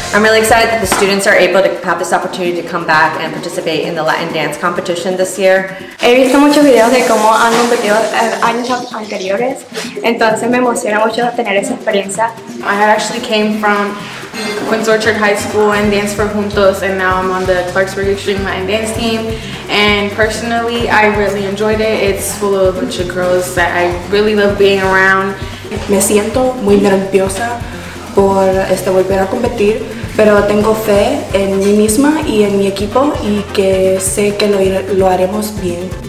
I'm really excited that the students are able to have this opportunity to come back and participate in the Latin dance competition this year. He visto muchos videos de cómo han competido años anteriores, entonces me emociona mucho tener esa experiencia. I actually came from Quince Orchard High School and danced for Juntos, and now I'm on the Clarksburg Extreme Latin Dance team. And personally, I really enjoyed it. It's full of a bunch of girls that I really love being around. Me siento muy nerviosa por volver a competir, pero tengo fe en mí misma y en mi equipo y que sé que lo haremos bien.